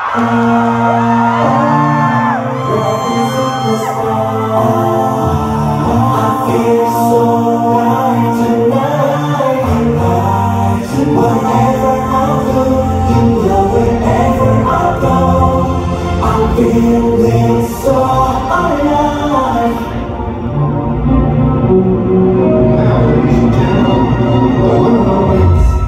Feeling so alive. Now, ladies and gentlemen, the one and only.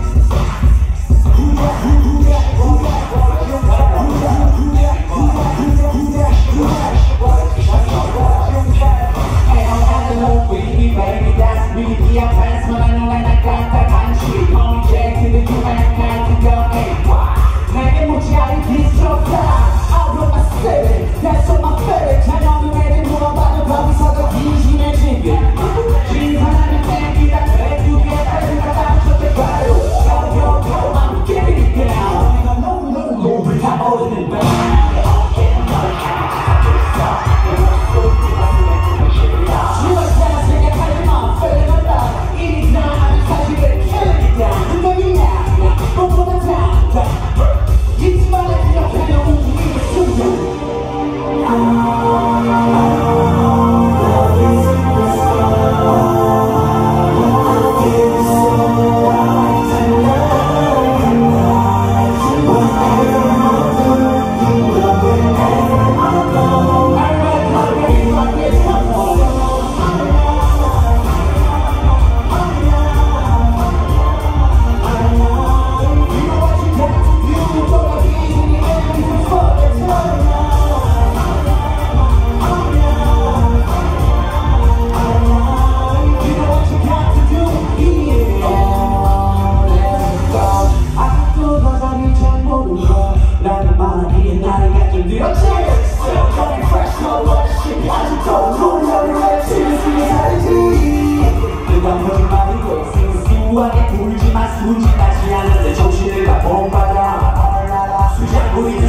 Baby, that's me. Yeah, fast, but I know that I got that country. Only Jack to the you and I got to go. Hey, why? 내게 묻지 않은 기적다. That's on my face. I know the way they move about the body, so the easy and chicken. Jeans, I'm thank you that way you get out of the battle. Go, I'm getting it down. No, but I'm holding it back. 울지 마, 숨지 마지 않는데 정신을 다 본받아 수작 부리